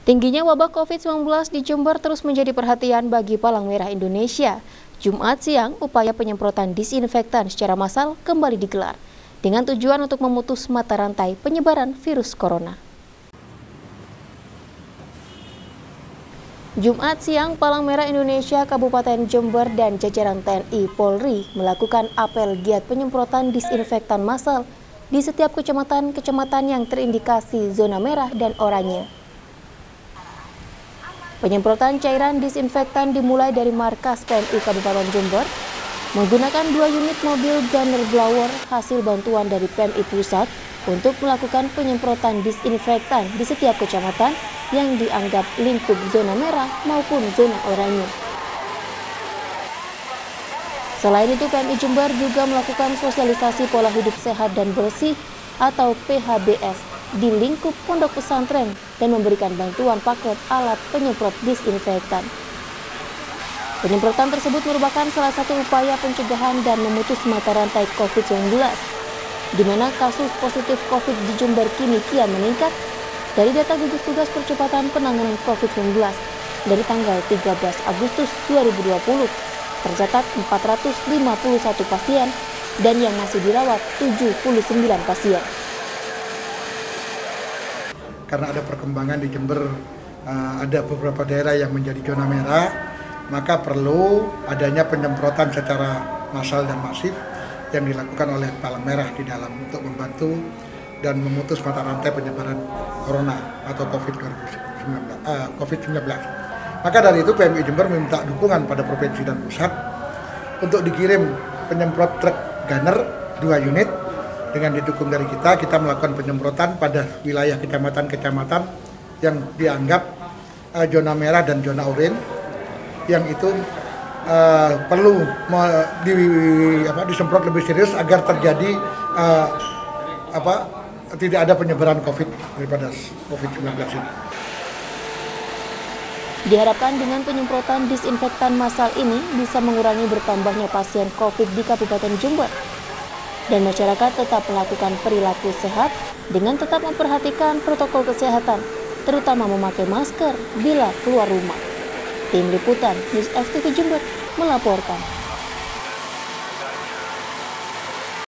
Tingginya wabah COVID-19 di Jember terus menjadi perhatian bagi Palang Merah Indonesia. Jumat siang, upaya penyemprotan disinfektan secara massal kembali digelar, dengan tujuan untuk memutus mata rantai penyebaran virus corona. Jumat siang, Palang Merah Indonesia Kabupaten Jember dan jajaran TNI Polri melakukan apel giat penyemprotan disinfektan massal di setiap kecamatan yang terindikasi zona merah dan oranye. Penyemprotan cairan disinfektan dimulai dari markas PMI Kabupaten Jember menggunakan 2 unit mobil gunner blower hasil bantuan dari PMI Pusat untuk melakukan penyemprotan disinfektan di setiap kecamatan yang dianggap lingkup zona merah maupun zona oranye. Selain itu, PMI Jember juga melakukan sosialisasi pola hidup sehat dan bersih atau PHBS di lingkup pondok pesantren dan memberikan bantuan paket alat penyemprot disinfektan. Penyemprotan tersebut merupakan salah satu upaya pencegahan dan memutus mata rantai COVID-19, di mana kasus positif COVID di Jember kini kian meningkat. Dari data gugus tugas percepatan penanganan COVID-19 dari tanggal 13 Agustus 2020, tercatat 451 pasien dan yang masih dirawat 79 pasien. Karena ada perkembangan di Jember, ada beberapa daerah yang menjadi zona merah, maka perlu adanya penyemprotan secara massal dan masif yang dilakukan oleh Palang Merah di dalam untuk membantu dan memutus mata rantai penyebaran corona atau COVID-19. Maka dari itu PMI Jember meminta dukungan pada provinsi dan pusat untuk dikirim penyemprot truk gunner 2 unit. Dengan didukung dari kita melakukan penyemprotan pada wilayah kecamatan-kecamatan yang dianggap zona merah dan zona oranye, yang itu perlu disemprot lebih serius agar terjadi tidak ada penyebaran COVID daripada COVID-19 ini. Diharapkan dengan penyemprotan disinfektan massal ini bisa mengurangi bertambahnya pasien COVID di Kabupaten Jember. Dan masyarakat tetap melakukan perilaku sehat dengan tetap memperhatikan protokol kesehatan, terutama memakai masker bila keluar rumah. Tim Liputan News FTV Jember melaporkan.